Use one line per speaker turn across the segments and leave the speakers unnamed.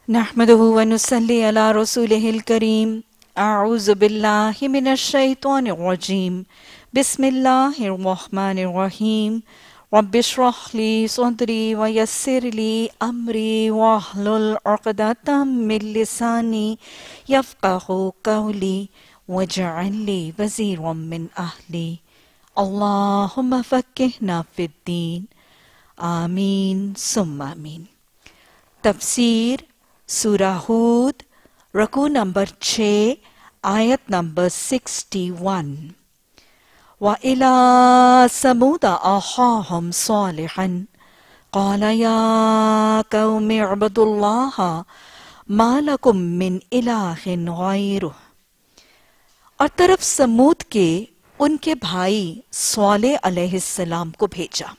नहमदुहु व नुसल्ली अला रसूलिहिल करीम। अऊज़ु बिल्लाहि मिनश शैतानिर रजीम। बिस्मिल्लाहिर रहमानिर रहीम। रब्बिश्रह ली सदरी व यस्सिर ली अमरी वहलुल उक़दतम मिन लिसानी यफ़क़हू क़ौली वजअल ली वज़ीरम मिन अहली। अल्लाहुम्मा फ़क़्क़िहना फ़िद्दीन। आमीन सुम्मा आमीन। तफसीर सूरा हूद, रकू नंबर 6, आयत नंबर 61। व इला समूद अख़ाहुम सालिहन क़ाल या क़ौमि अब्दुल्लाह मा लकुम मिन इलाहिन ग़ैरुह। और तरफ समूद के उनके भाई सालेह अलैहिस्सलाम को भेजा।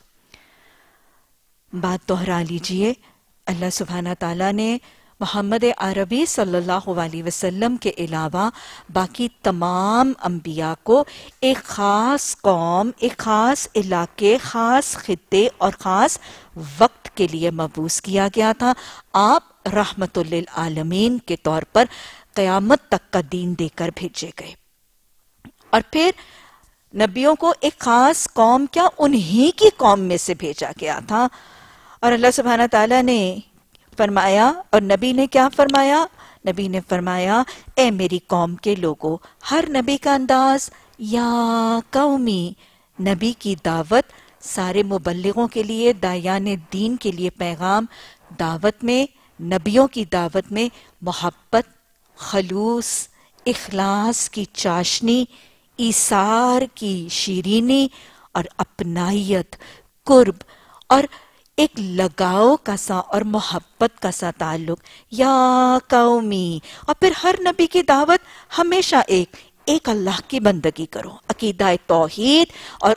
बात दोहरा लीजिए, अल्लाह सुब्हाना ताला ने मोहम्मद अरबी सल्लल्लाहु अलैहि वसल्लम के अलावा बाकी तमाम अंबिया को एक ख़ास कौम, एक ख़ास इलाके, ख़ास खित्ते और ख़ास वक्त के लिए मबूस किया गया था। आप रहमतुल लिल आलमीन के तौर पर क़यामत तक का दीन देकर भेजे गए। और फिर नबियों को एक ख़ास कौम, क्या उन्हीं की कौम में से भेजा गया था। और अल्लाह सुब्हाना ताला ने फरमाया, और नबी ने क्या फरमाया? नबी ने फरमाया, ए मेरी कौम के लोगों। हर नबी का अंदाज या कौमी, नबी की दावत सारे मुबल्लिगों के लिए, दायाने दीन के लिए पैगाम। दावत में, नबियों की दावत में मोहब्बत, खलूस, इखलास की चाशनी, ईसार की शीरीनी और अपनाइयत, कुर्ब और एक लगाव का सा और मोहब्बत का सा ताल्लुक। या कौमी। और फिर हर नबी की दावत हमेशा एक अल्लाह की बंदगी करो, अकीदा तौहीद और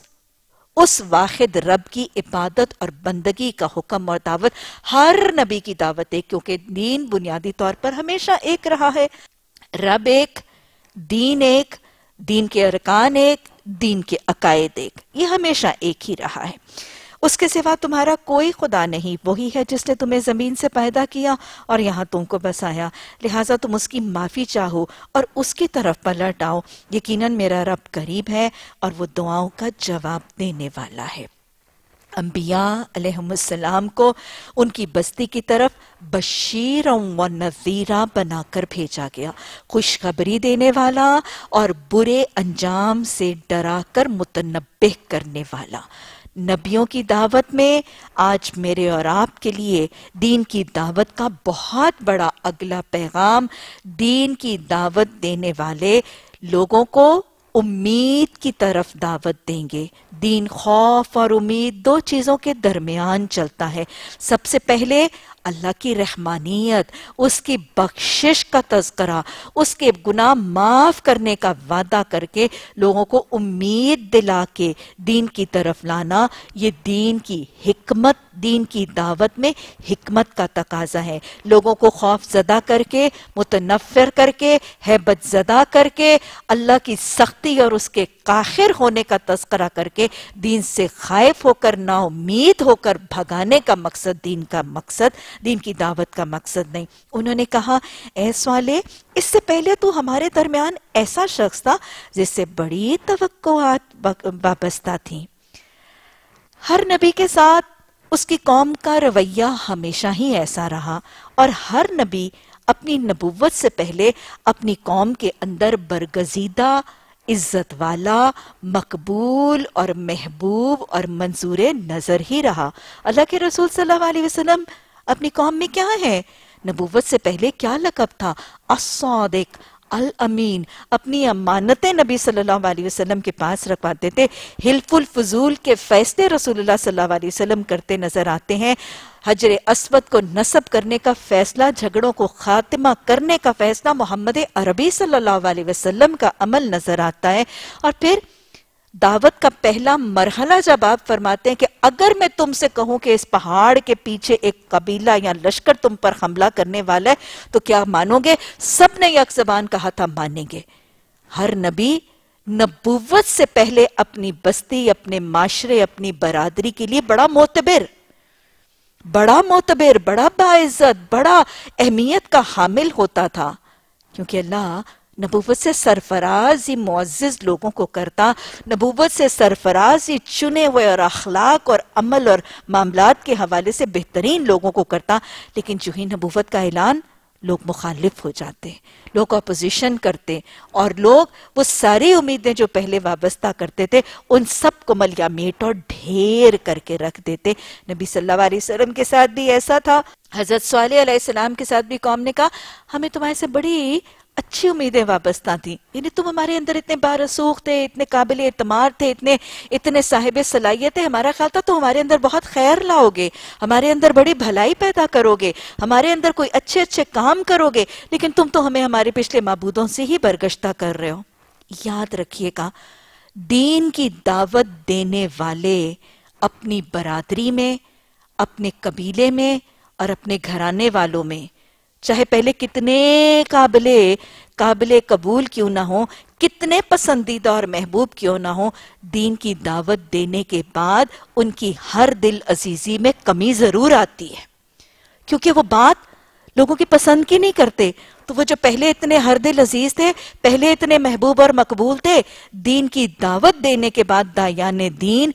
उस वाहिद रब की इबादत और बंदगी का हुक्म और दावत। हर नबी की दावत एक, क्योंकि दीन बुनियादी तौर पर हमेशा एक रहा है। रब एक, दीन के अरकान एक, दीन के अकायद एक, ये हमेशा एक ही रहा है। उसके सिवा तुम्हारा कोई खुदा नहीं। वही है जिसने तुम्हें जमीन से पैदा किया और यहाँ तुमको बसाया, लिहाजा तुम उसकी माफी चाहो और उसकी तरफ पलट आओ। यकीनन मेरा रब करीब है और वो दुआओं का जवाब देने वाला है। अंबिया अलैहिमुस्सलाम को उनकी बस्ती की तरफ बशीर व नज़ीरा बनाकर भेजा गया, खुशखबरी देने वाला और बुरे अंजाम से डराकर मुतनब्बिह करने वाला। नबियों की दावत में आज मेरे और आपके लिए दीन की दावत का बहुत बड़ा अगला पैगाम, दीन की दावत देने वाले लोगों को उम्मीद की तरफ दावत देंगे। दीन खौफ और उम्मीद दो चीजों के दरमियान चलता है। सबसे पहले अल्लाह की रहमानियत, उसकी बख्शिश का तज़किरा, उसके गुनाह माफ करने का वादा करके लोगों को उम्मीद दिला के दीन की तरफ लाना, ये दीन की हिकमत, दीन की दावत में हिकमत का तकाजा है। लोगों को खौफ ज़दा करके, मुतनफ़िर करके, हैबत ज़दा करके, अल्लाह की सख्ती और उसके काहिर होने का तज़किरा करके दीन से खाइफ होकर, नाउमीद होकर भगाने का मकसद दीन की दावत का मकसद नहीं। उन्होंने कहा, ऐ साले, इससे पहले तो हमारे दरमियान ऐसा शख्स था जिससे बड़ी तवक्कुआत वाबस्ता थी। हर नबी के साथ उसकी कौम का रवैया हमेशा ही ऐसा रहा और हर नबी अपनी नबुव्वत से पहले अपनी कौम के अंदर बरगजीदा, इज्जत वाला, मकबूल और महबूब और मंजूर नजर ही रहा। अल्लाह के रसूल सल्लल्लाहु अलैहि वसल्लम अपनी कौम में क्या है? नबुव्वत से पहले क्या लक़ब था? अस्सादिक, अल अमीन। अपनी अमानतें नबी सल्लल्लाहु अलैहि वसल्लम के पास रखवाते थे। हिल्फुल फजूल के फैसले रसूलुल्लाह सल्लल्लाहु अलैहि वसल्लम करते नजर आते हैं। हजर अस्वद को नस्ब करने का फैसला, झगड़ों को खात्मा करने का फैसला मोहम्मद अरबी सल्लल्लाहु अलैहि वसल्लम का अमल नजर आता है। और फिर दावत का पहला मरहला जब आप फरमाते हैं कि अगर मैं तुमसे कहूं कि इस पहाड़ के पीछे एक कबीला या लश्कर तुम पर हमला करने वाला है तो क्या मानोगे? सब ने एक ज़बान कहा था, मानेंगे। हर नबी नबुव्वत से पहले अपनी बस्ती, अपने माशरे, अपनी बरादरी के लिए बड़ा मोतबर, بڑا معتبر، بڑا باعزت، بڑا اہمیت کا حامل ہوتا تھا، کیونکہ اللہ نبوت سے سرفراز ہی معزز لوگوں کو کرتا، نبوت سے سرفراز ہی چنے ہوئے اور اخلاق اور عمل اور معاملات کے حوالے سے بہترین لوگوں کو کرتا۔ لیکن جو ہی نبوت کا اعلان، لوگ مخالف ہو جاتے، لوگ اپوزیشن کرتے، اور لوگ وہ ساری امیدیں جو پہلے وابستہ کرتے تھے ان سب کو ملیا میٹ اور ڈھیر کر کے رکھ دیتے۔ نبی صلی اللہ علیہ وسلم کے ساتھ بھی ایسا تھا، حضرت صالح علیہ السلام کے ساتھ بھی قوم نے کہا ہمیں تمہارے سے بڑی اچھی امیدیں وابستہ تھیں، یعنی تم ہمارے اندر اتنے بارسوخ تھے، اتنے قابل اعتماد تھے، اتنے صاحب صلاحیت تھے، ہمارا خیال تھا تو ہمارے اندر بہت خیر لاؤ گے، ہمارے اندر بڑی بھلائی پیدا کرو گے، ہمارے اندر کوئی اچھے اچھے کام کرو گے، لیکن تم تو ہمیں ہمارے پچھلے معبودوں سے ہی برگشتہ کر رہے ہو۔ یاد رکھیے گا، دین کی دعوت دینے والے اپنی برادری میں، اپنے قبیلے میں اور اپنے گھرانے والوں میں، چاہے پہلے کتنے قابل قبول کیوں نہ ہوں، کتنے پسندیدہ اور محبوب کیوں نہ ہوں، دین کی دعوت دینے کے بعد ان کی ہر دل عزیزی میں کمی ضرور آتی ہے، کیونکہ وہ بات لوگوں کی پسند کی نہیں کرتے۔ تو وہ جو پہلے اتنے ہر دل عزیز تھے، پہلے اتنے محبوب اور مقبول تھے، دین کی دعوت دینے کے بعد دایان دین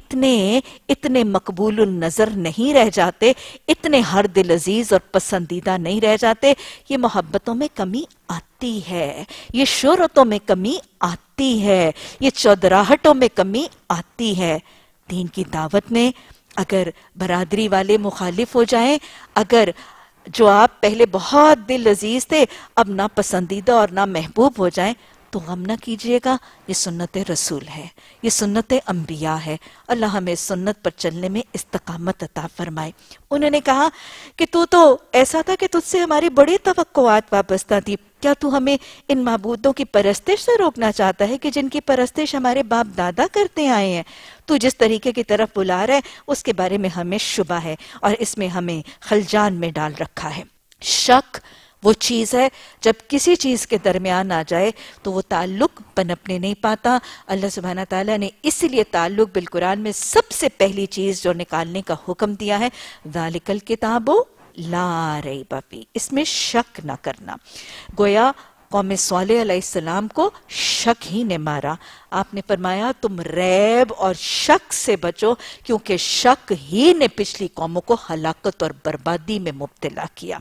اتنے مقبول النظر نہیں رہ جاتے، اتنے ہر دل عزیز اور پسندیدہ نہیں رہ جاتے۔ یہ محبتوں میں کمی آتی ہے، یہ شہرتوں میں کمی آتی ہے، یہ چودراہٹوں میں کمی آتی ہے۔ دین کی دعوت میں اگر برادری والے مخالف ہو جائیں، اگر جو آپ پہلے بہت دل عزیز تھے اب نہ پسندیدہ اور نہ محبوب ہو جائیں، تو غم نہ کیجئے گا، یہ سنت رسول ہے، یہ سنت انبیاء ہے۔ اللہ ہمیں سنت پر چلنے میں استقامت عطا فرمائے۔ انہوں نے کہا کہ تو ایسا تھا کہ تجھ سے ہماری بڑی توقعات وابستہ تھی، کیا تو ہمیں ان معبودوں کی پرستش سے روکنا چاہتا ہے کہ جن کی پرستش ہمارے باپ دادا کرتے آئے ہیں؟ تو جس طریقے کی طرف بلا رہا ہے اس کے بارے میں ہمیں شبہ ہے، اور اس میں ہمیں خلجان میں ڈال رکھا ہے۔ شک وہ چیز ہے جب کسی چیز کے درمیان آ جائے تو وہ تعلق پنپنے نہیں پاتا۔ اللہ سبحانہ تعالیٰ نے اس لیے تعلق بالقرآن میں سب سے پہلی چیز جو نکالنے کا حکم دیا ہے، ذالک الکتاب لا ریب فیہ، اس میں شک نہ کرنا۔ گویا قوم صالح علیہ السلام کو شک ہی نے مارا۔ آپ نے فرمایا تم ریب اور شک سے بچو، کیونکہ شک ہی نے پچھلی قوموں کو ہلاکت اور بربادی میں مبتلا کیا۔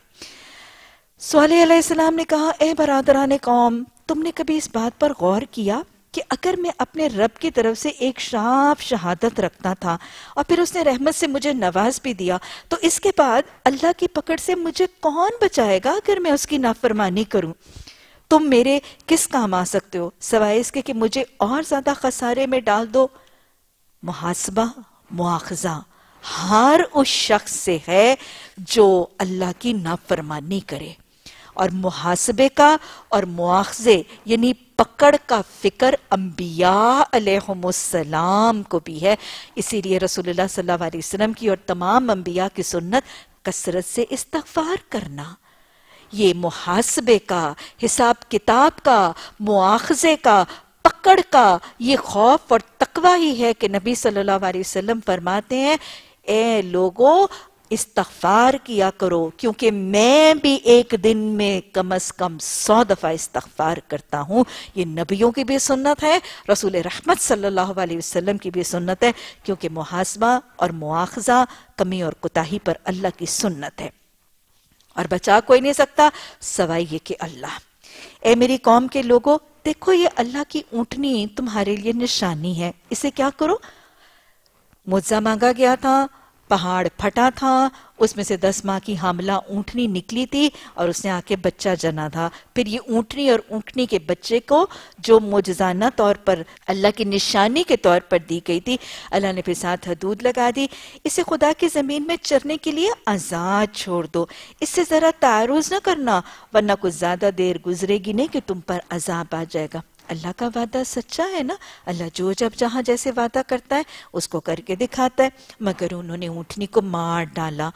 صالح علیہ السلام نے کہا اے برادران قوم، تم نے کبھی اس بات پر غور کیا کہ اگر میں اپنے رب کی طرف سے ایک صاف شہادت رکھتا تھا اور پھر اس نے رحمت سے مجھے نواز بھی دیا، تو اس کے بعد اللہ کی پکڑ سے مجھے کون بچائے گا اگر میں اس کی نافرمانی کروں؟ تم میرے کس کام آ سکتے ہو سوائے اس کے کہ مجھے اور زیادہ خسارے میں ڈال دو؟ محاسبہ، مواخذہ ہر اس شخص سے ہے جو اللہ کی نافرمانی کرے، اور محاسبے کا اور مواخذے یعنی پکڑ کا فکر انبیاء علیہم السلام کو بھی ہے۔ اسی لیے رسول اللہ صلی اللہ علیہ وسلم کی اور تمام انبیاء کی سنت کثرت سے استغفار کرنا۔ یہ محاسبے کا، حساب کتاب کا، مواخذے کا، پکڑ کا یہ خوف اور تقوی ہی ہے کہ نبی صلی اللہ علیہ وسلم فرماتے ہیں اے لوگو استغفار کیا کرو، کیونکہ میں بھی ایک دن میں کم از کم 100 دفعہ استغفار کرتا ہوں۔ یہ نبیوں کی بھی سنت ہے، رسول رحمت صلی اللہ علیہ وسلم کی بھی سنت ہے، کیونکہ محاسبہ اور مواخذہ کمی اور کوتاہی پر اللہ کی سنت ہے، اور بچا کوئی نہیں سکتا سوائے یہ کہ اللہ۔ اے میری قوم کے لوگوں، دیکھو یہ اللہ کی اونٹنی تمہارے لیے نشانی ہے، اسے کیا کرو؟ معجزہ مانگا گیا تھا، پہاڑ پھٹا تھا، اس میں سے 10 ماہ کی حاملہ اونٹنی نکلی تھی اور اس نے آ کے بچہ جنا تھا۔ پھر یہ اونٹنی اور اونٹنی کے بچے کو جو معجزانہ طور پر اللہ کی نشانی کے طور پر دی گئی تھی، اللہ نے پھر ساتھ حدود لگا دی، اسے خدا کی زمین میں چرنے کے لیے آزاد چھوڑ دو، اس سے ذرا تعرض نہ کرنا، ورنہ کچھ زیادہ دیر گزرے گی نہیں کہ تم پر عذاب آ جائے گا۔ اللہ کا وعدہ سچا ہے نا، اللہ جو جب جہاں جیسے وعدہ کرتا ہے اس کو کر کے دکھاتا ہے۔ مگر انہوں نے اونٹنی کو مار ڈالا۔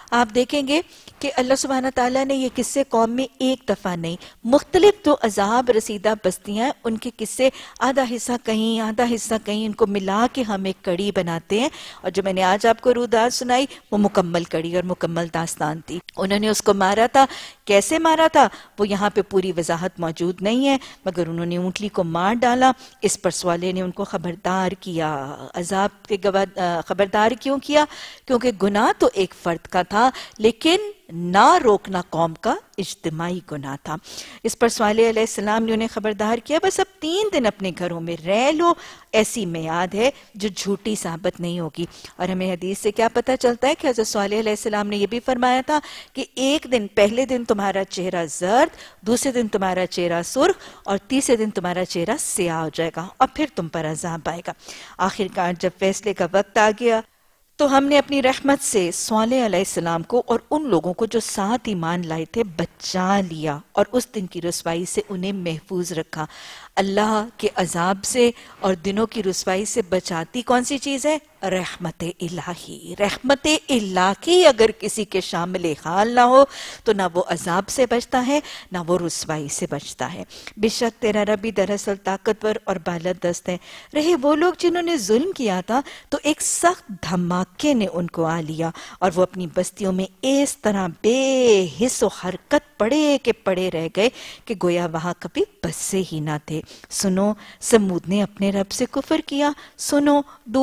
آپ دیکھیں گے کہ اللہ سبحانہ تعالیٰ نے یہ قصے قوم میں ایک دفعہ نہیں، مختلف جو عذاب رسیدہ بستیاں ہیں ان کے قصے آدھا حصہ کہیں آدھا حصہ کہیں ان کو ملا کے ہم ایک کڑی بناتے ہیں، اور جو میں نے آج آپ کو روداد سنائی وہ مکمل کڑی اور مکمل داستان تھی۔ انہوں نے اس کو مارا تھا، کیسے مارا تھا وہ یہاں پہ پوری وضاحت موجود نہیں ہے، مگر انہوں نے اونٹلی کو مار ڈالا۔ اس پر سوالے نے ان کو خبردار کیا، عذاب کے خبردار کیوں کیا؟ کیونکہ گناہ تو ایک فرد کا تھا لیکن نہ روکنا قوم کا اجتماعی گناہ تھا۔ اس پر صالح علیہ السلام نے انہیں خبردار کیا، بس اب 3 دن اپنے گھروں میں رہ لو، ایسی میعاد ہے جو جھوٹی ثابت نہیں ہوگی۔ اور ہمیں حدیث سے کیا پتہ چلتا ہے کہ حضرت صالح علیہ السلام نے یہ بھی فرمایا تھا کہ ایک دن، پہلے دن تمہارا چہرہ زرد، دوسرے دن تمہارا چہرہ سرخ، اور تیسرے دن تمہارا چہرہ سیاہ ہو جائے گا، اور پھر تم پر عذاب آئے گا۔ آخرکار جب فیصلے کا وقت آ گیا تو ہم نے اپنی رحمت سے صالح علیہ السلام کو اور ان لوگوں کو جو ساتھ ایمان لائے تھے بچا لیا، اور اس دن کی رسوائی سے انہیں محفوظ رکھا۔ اللہ کے عذاب سے اور دنوں کی رسوائی سے بچاتی کون سی چیز ہے؟ رحمت الہی۔ رحمت الہی اگر کسی کے شامل حال نہ ہو تو نہ وہ عذاب سے بچتا ہے نہ وہ رسوائی سے بچتا ہے۔ بے شک تیرا رب دراصل طاقتور اور بالادست ہے۔ رہے وہ لوگ جنہوں نے ظلم کیا تھا تو ایک سخت دھماکے نے ان کو آ لیا، اور وہ اپنی بستیوں میں اس طرح بے حس و حرکت پڑے کے پڑے رہ گئے کہ گویا وہاں کبھی بسے ہی نہ تھے۔ سنو، سمود نے اپنے رب سے کفر کیا، سنو،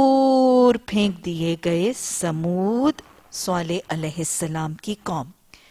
دور پھینک دیے گئے سمود، صالح علیہ السلام کی قوم۔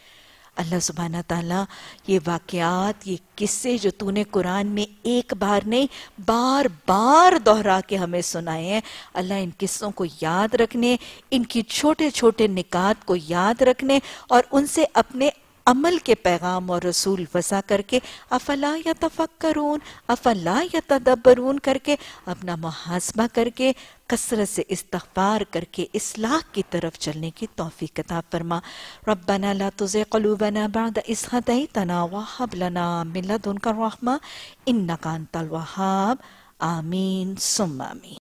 اللہ سبحانہ تعالیٰ یہ واقعات، یہ قصے جو تو نے قرآن میں ایک بار نہیں بار بار دہرا کے ہمیں سنائے ہیں، اللہ ان قصوں کو یاد رکھنے، ان کی چھوٹے چھوٹے نکات کو یاد رکھنے اور ان سے اپنے عمل کے پیغام اور رسول وضع کر کے افلا یتفکرون، افلا یتدبرون کر کے اپنا محاسبہ کر کے کثرت سے استغفار کر کے اصلاح کی طرف چلنے کی توفیق عطا فرما۔ ربنا لا تزغ قلوبنا بعد اذ ہدیتنا وہب لنا من لدنک الرحمہ انک انت الوہاب، آمین ثم آمین۔